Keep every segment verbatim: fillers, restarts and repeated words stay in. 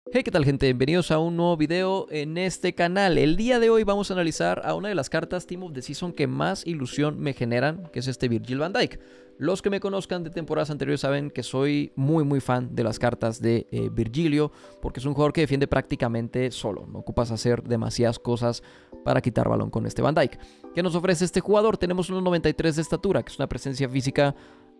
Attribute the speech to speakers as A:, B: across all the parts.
A: Hey, ¿qué tal, gente? Bienvenidos a un nuevo video en este canal. El día de hoy vamos a analizar a una de las cartas Team of the Season que más ilusión me generan, que es este Virgil van Dijk. Los que me conozcan de temporadas anteriores saben que soy muy muy fan de las cartas de eh, Virgilio, porque es un jugador que defiende prácticamente solo. No ocupas hacer demasiadas cosas para quitar balón con este Van Dijk. ¿Qué nos ofrece este jugador? Tenemos unos noventa y tres de estatura, que es una presencia física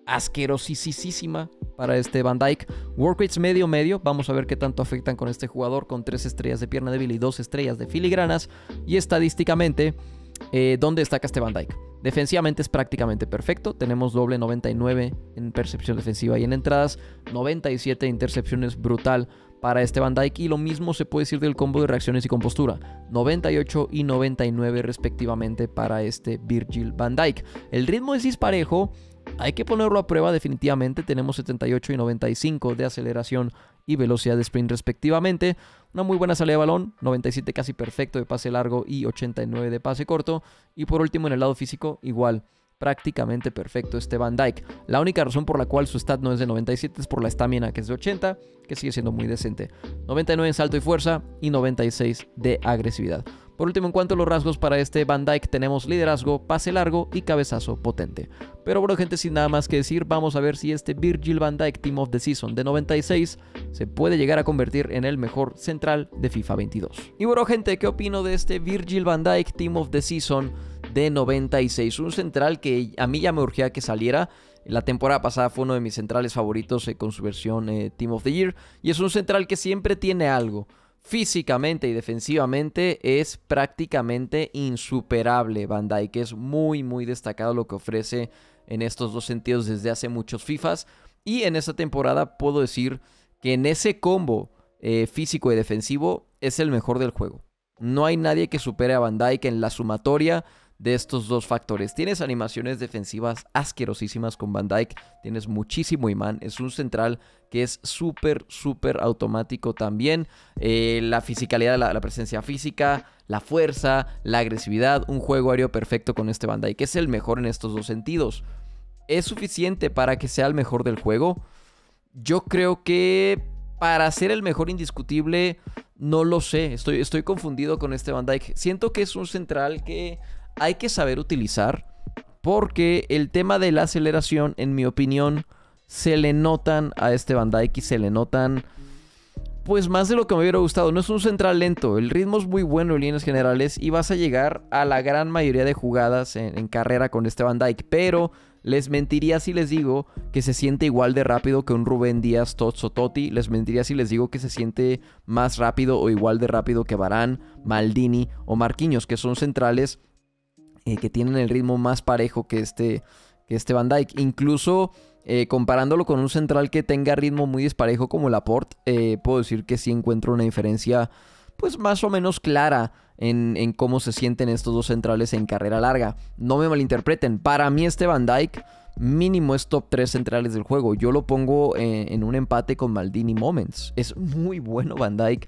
A: asquerosísima para este Van Dijk. Work rates medio medio. Vamos a ver qué tanto afectan con este jugador, con tres estrellas de pierna débil y dos estrellas de filigranas. Y estadísticamente, eh, ¿dónde destaca este Van Dijk? Defensivamente es prácticamente perfecto. Tenemos doble noventa y nueve en percepción defensiva y en entradas, noventa y siete intercepciones, brutal para este Van Dijk. Y lo mismo se puede decir del combo de reacciones y compostura, noventa y ocho y noventa y nueve respectivamente para este Virgil van Dijk. El ritmo es disparejo. Hay que ponerlo a prueba definitivamente. Tenemos setenta y ocho y noventa y cinco de aceleración y velocidad de sprint respectivamente. Una muy buena salida de balón, noventa y siete casi perfecto de pase largo y ochenta y nueve de pase corto. Y por último en el lado físico igual, prácticamente perfecto este Van Dijk. La única razón por la cual su stat no es de noventa y siete es por la estamina, que es de ochenta, que sigue siendo muy decente. noventa y nueve en salto y fuerza y noventa y seis de agresividad. Por último, en cuanto a los rasgos para este Van Dijk, tenemos liderazgo, pase largo y cabezazo potente. Pero bueno, gente, sin nada más que decir, vamos a ver si este Virgil van Dijk Team of the Season de noventa y seis se puede llegar a convertir en el mejor central de FIFA veintidós. Y bueno, gente, ¿qué opino de este Virgil van Dijk Team of the Season de noventa y seis? Un central que a mí ya me urgía que saliera. La temporada pasada fue uno de mis centrales favoritos eh, con su versión eh, Team of the Year. Y es un central que siempre tiene algo. Físicamente y defensivamente es prácticamente insuperable Van Dijk. Es muy muy destacado lo que ofrece en estos dos sentidos desde hace muchos FIFAs. Y en esta temporada puedo decir que en ese combo eh, físico y defensivo es el mejor del juego. No hay nadie que supere a Van Dijk en la sumatoria de estos dos factores. Tienes animaciones defensivas asquerosísimas con Van Dijk, tienes muchísimo imán, es un central que es súper, súper automático también. Eh, la fisicalidad, la, la presencia física, la fuerza, la agresividad, un juego aéreo perfecto con este Van Dijk. Es el mejor en estos dos sentidos. ¿Es suficiente para que sea el mejor del juego? Yo creo que para ser el mejor indiscutible, no lo sé. Estoy, estoy confundido con este Van Dijk. Siento que es un central que hay que saber utilizar, porque el tema de la aceleración, en mi opinión, se le notan a este Van Dijk y se le notan pues más de lo que me hubiera gustado. No es un central lento, el ritmo es muy bueno en líneas generales y vas a llegar a la gran mayoría de jugadas en, en carrera con este Van Dijk, pero les mentiría si les digo que se siente igual de rápido que un Rubén Díaz, Tots o Totti. Les mentiría si les digo que se siente más rápido o igual de rápido que Varane, Maldini o Marquinhos, que son centrales Eh, que tienen el ritmo más parejo que este, que este Van Dijk. Incluso eh, comparándolo con un central que tenga ritmo muy disparejo como Laporte, eh, puedo decir que sí encuentro una diferencia pues más o menos clara en, en cómo se sienten estos dos centrales en carrera larga. No me malinterpreten, para mí este Van Dijk mínimo es top tres centrales del juego. Yo lo pongo eh, en un empate con Maldini Moments. Es muy bueno Van Dijk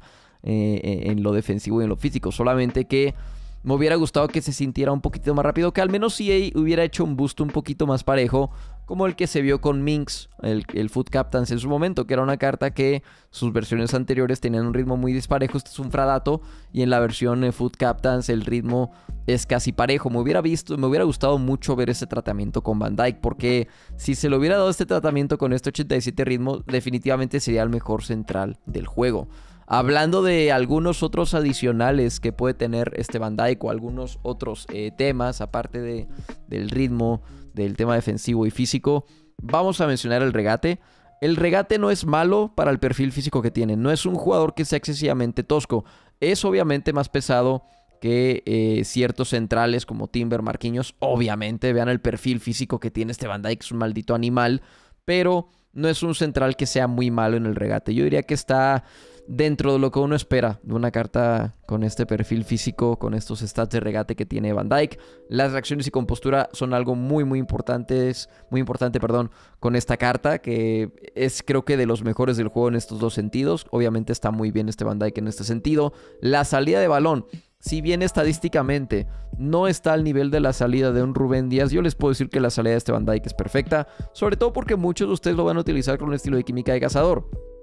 A: eh, en lo defensivo y en lo físico, solamente que me hubiera gustado que se sintiera un poquito más rápido, que al menos C A hubiera hecho un boost un poquito más parejo, como el que se vio con Minx, el, el Foot Captains en su momento, que era una carta que sus versiones anteriores tenían un ritmo muy disparejo. Este es un fradato, y en la versión eh, Foot Captains el ritmo es casi parejo. Me hubiera visto, me hubiera gustado mucho ver ese tratamiento con Van Dijk, porque si se le hubiera dado este tratamiento con este ochenta y siete ritmo, definitivamente sería el mejor central del juego. Hablando de algunos otros adicionales que puede tener este Van Dijk o algunos otros eh, temas, aparte de, del ritmo, del tema defensivo y físico, vamos a mencionar el regate. El regate no es malo para el perfil físico que tiene. No es un jugador que sea excesivamente tosco. Es obviamente más pesado que eh, ciertos centrales como Timber, Marquinhos. Obviamente, vean el perfil físico que tiene este Van Dijk, es un maldito animal. Pero no es un central que sea muy malo en el regate. Yo diría que está dentro de lo que uno espera de una carta con este perfil físico, con estos stats de regate que tiene Van Dijk. Las reacciones y compostura son algo muy muy importantes, muy importante, perdón, con esta carta, que es creo que de los mejores del juego en estos dos sentidos. Obviamente está muy bien este Van Dijk en este sentido. La salida de balón, si bien estadísticamente no está al nivel de la salida de un Rubén Díaz, yo les puedo decir que la salida de este Van Dijk es perfecta, sobre todo porque muchos de ustedes lo van a utilizar con un estilo de química de cazador.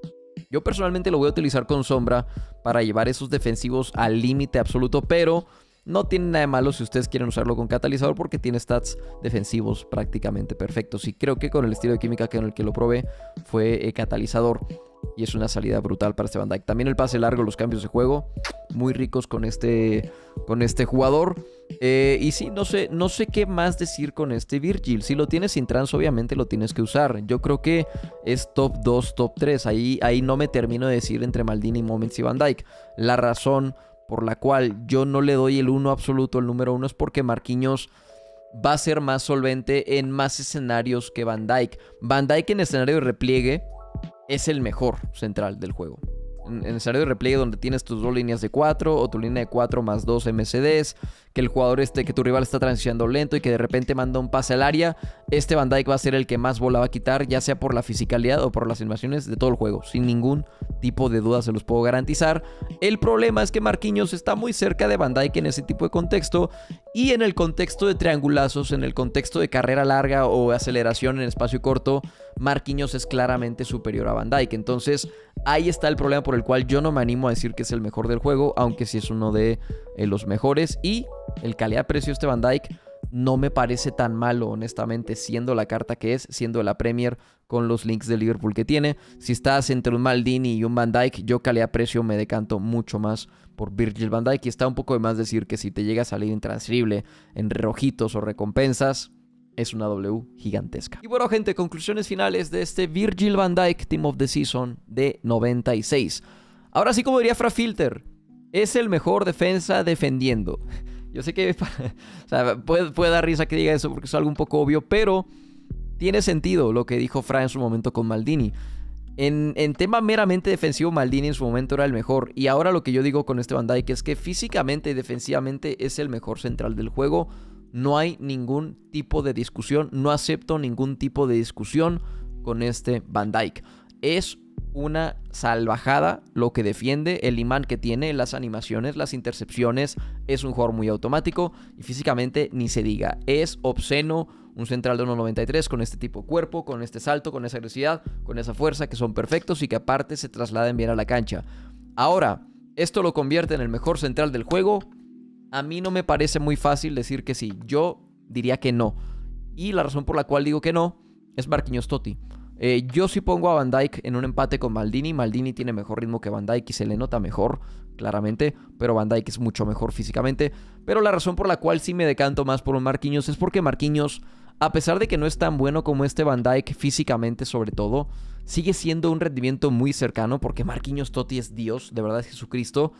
A: Yo personalmente lo voy a utilizar con sombra para llevar esos defensivos al límite absoluto, pero no tiene nada de malo si ustedes quieren usarlo con catalizador porque tiene stats defensivos prácticamente perfectos. Y creo que con el estilo de química con el que lo probé fue eh, catalizador. Y es una salida brutal para este Van Dijk. También el pase largo, los cambios de juego, muy ricos con este, con este jugador. Eh, y sí, no sé, no sé qué más decir con este Virgil. Si lo tienes sin trans, obviamente lo tienes que usar. Yo creo que es top dos, top tres. Ahí, ahí no me termino de decir entre Maldini, Moments y Van Dijk. La razón por la cual yo no le doy el uno absoluto, el número uno, es porque Marquinhos va a ser más solvente en más escenarios que Van Dijk. Van Dijk en escenario de repliegue es el mejor central del juego. En, en escenario de repliegue donde tienes tus dos líneas de cuatro o tu línea de cuatro más dos M C Ds, que el jugador este, que tu rival está transicionando lento y que de repente manda un pase al área, este Van Dijk va a ser el que más bola va a quitar, ya sea por la fisicalidad o por las animaciones de todo el juego. Sin ningún tipo de duda se los puedo garantizar. El problema es que Marquinhos está muy cerca de Van Dijk en ese tipo de contexto, y en el contexto de triangulazos, en el contexto de carrera larga o aceleración en espacio corto, Marquinhos es claramente superior a Van Dijk. Entonces ahí está el problema por el cual yo no me animo a decir que es el mejor del juego, aunque sí es uno de eh, los mejores. Y el calidad-precio de este Van Dijk no me parece tan malo, honestamente, siendo la carta que es, siendo la Premier, con los links de Liverpool que tiene. Si estás entre un Maldini y un Van Dijk, yo calidad-precio me decanto mucho más por Virgil van Dijk. Y está un poco de más decir que si te llega a salir intransferible en rojitos o recompensas, es una W gigantesca. Y bueno, gente, conclusiones finales de este Virgil van Dijk Team of the Season de noventa y seis. Ahora sí, como diría Frafilter, es el mejor defensa defendiendo. Yo sé que o sea, puede, puede dar risa que diga eso porque es algo un poco obvio, pero tiene sentido lo que dijo Fra en su momento con Maldini. En, en tema meramente defensivo, Maldini en su momento era el mejor. Y ahora lo que yo digo con este Van Dijk es que físicamente y defensivamente es el mejor central del juego. No hay ningún tipo de discusión. No acepto ningún tipo de discusión con este Van Dijk. Es una salvajada lo que defiende, el imán que tiene, las animaciones, las intercepciones. Es un jugador muy automático y físicamente ni se diga. Es obsceno un central de uno noventa y tres con este tipo de cuerpo, con este salto, con esa agresividad, con esa fuerza, que son perfectos y que aparte se trasladan bien a la cancha. Ahora, ¿esto lo convierte en el mejor central del juego? A mí no me parece muy fácil decir que sí. Yo diría que no. Y la razón por la cual digo que no es Marquinhos Totti. Eh, yo sí pongo a Van Dijk en un empate con Maldini. Maldini tiene mejor ritmo que Van Dijk y se le nota mejor, claramente. Pero Van Dijk es mucho mejor físicamente. Pero la razón por la cual sí me decanto más por un Marquinhos es porque Marquinhos, a pesar de que no es tan bueno como este Van Dijk físicamente sobre todo, sigue siendo un rendimiento muy cercano porque Marquinhos Totti es Dios, de verdad es Jesucristo.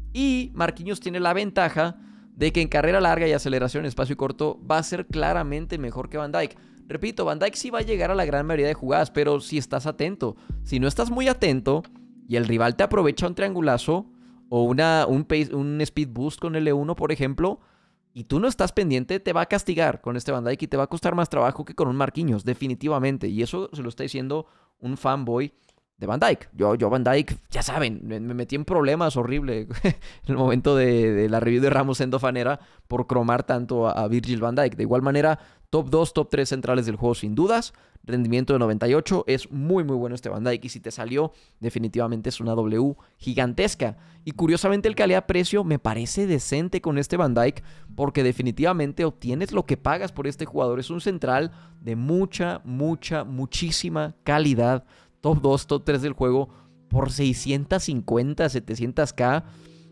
A: Y Marquinhos tiene la ventaja de que en carrera larga y aceleración en espacio corto va a ser claramente mejor que Van Dijk. Repito, Van Dijk sí va a llegar a la gran mayoría de jugadas, pero si estás atento. Si no estás muy atento y el rival te aprovecha un triangulazo o una, un, pace, un speed boost con L uno, por ejemplo, y tú no estás pendiente, te va a castigar con este Van Dijk y te va a costar más trabajo que con un Marquinhos, definitivamente. Y eso se lo está diciendo un fanboy de Van Dijk. Yo, yo Van Dijk, ya saben, me, me metí en problemas horrible en el momento de, de la review de Ramos Endofanera por cromar tanto a, a Virgil van Dijk. De igual manera, top dos, top tres centrales del juego sin dudas. Rendimiento de noventa y ocho, es muy muy bueno este Van Dijk. Y si te salió, definitivamente es una W gigantesca. Y curiosamente el calidad-precio me parece decente con este Van Dijk, porque definitivamente obtienes lo que pagas por este jugador. Es un central de mucha, mucha, muchísima calidad. Top dos, top tres del juego por seiscientos cincuenta, setecientos K.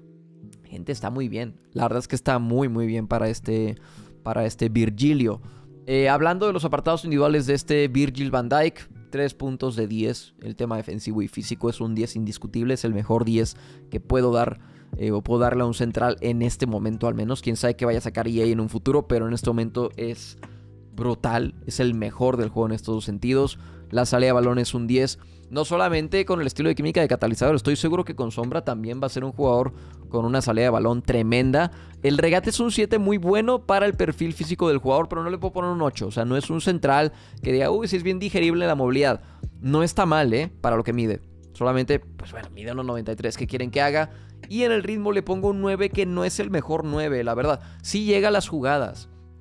A: Gente, está muy bien. La verdad es que está muy, muy bien para este, para este Virgilio. Eh, hablando de los apartados individuales de este Virgil van Dijk, tres puntos de diez. El tema defensivo y físico es un diez indiscutible. Es el mejor diez que puedo dar eh, o puedo darle a un central en este momento al menos. Quién sabe que vaya a sacar E A en un futuro, pero en este momento es brutal. Es el mejor del juego en estos dos sentidos. La salida de balón es un diez. No solamente con el estilo de química de catalizador. Estoy seguro que con sombra también va a ser un jugador con una salida de balón tremenda. El regate es un siete muy bueno para el perfil físico del jugador, pero no le puedo poner un ocho. O sea, no es un central que diga, uy, si es bien digerible la movilidad. No está mal, ¿eh? Para lo que mide. Solamente, pues bueno, mide uno noventa y tres. ¿Qué quieren que haga? Y en el ritmo le pongo un nueve que no es el mejor nueve, la verdad. Sí llega a las jugadas.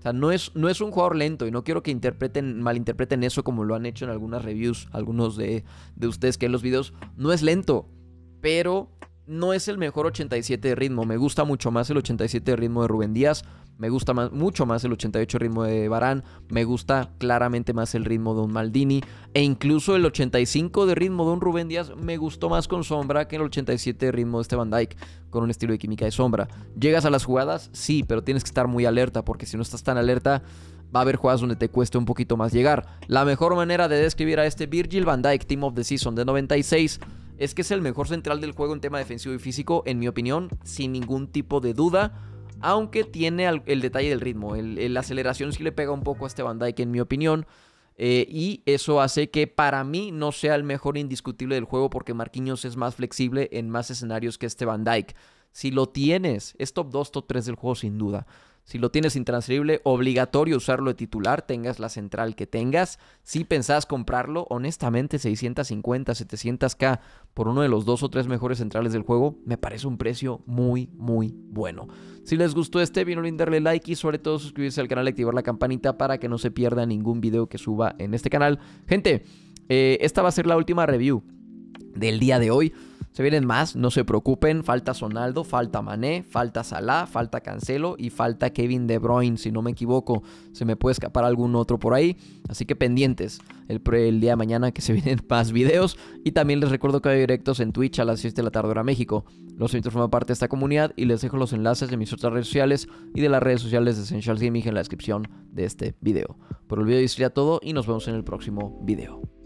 A: sea, no es, no es un jugador lento y no quiero que interpreten, malinterpreten eso como lo han hecho en algunas reviews, algunos de, de ustedes que ven los videos. No es lento, pero no es el mejor ochenta y siete de ritmo. Me gusta mucho más el ochenta y siete de ritmo de Rúben Díaz. Me gusta más, mucho más el ochenta y ocho de ritmo de Varane. Me gusta claramente más el ritmo de un Maldini. E incluso el ochenta y cinco de ritmo de un Rúben Díaz me gustó más con sombra que el ochenta y siete de ritmo de este Van Dijk, con un estilo de química de sombra. ¿Llegas a las jugadas? Sí, pero tienes que estar muy alerta, porque si no estás tan alerta, va a haber jugadas donde te cueste un poquito más llegar. La mejor manera de describir a este Virgil van Dijk Team of the Season de noventa y seis es que es el mejor central del juego en tema defensivo y físico, en mi opinión, sin ningún tipo de duda. Aunque tiene el, el detalle del ritmo, el, el, la aceleración sí le pega un poco a este Van Dijk en mi opinión. Eh, y eso hace que para mí no sea el mejor indiscutible del juego, porque Marquinhos es más flexible en más escenarios que este Van Dijk. Si lo tienes, es top dos, top tres del juego sin duda. Si lo tienes intransferible, obligatorio usarlo de titular, tengas la central que tengas. Si pensás comprarlo, honestamente seiscientos cincuenta, setecientos K por uno de los dos o tres mejores centrales del juego, me parece un precio muy, muy bueno. Si les gustó este video, no olviden darle like y sobre todo suscribirse al canal y activar la campanita para que no se pierda ningún video que suba en este canal. Gente, eh, esta va a ser la última review del día de hoy. Se vienen más, no se preocupen. Falta Sonaldo, falta Mané, falta Salah, falta Cancelo y falta Kevin De Bruyne, si no me equivoco. Se me puede escapar algún otro por ahí, así que pendientes el, el día de mañana que se vienen más videos. Y también les recuerdo que hay directos en Twitch a las seis de la tarde hora México. Los invito a formar parte de esta comunidad y les dejo los enlaces de mis otras redes sociales y de las redes sociales de Essentials Gaming en la descripción de este video. Por el video sería todo y nos vemos en el próximo video.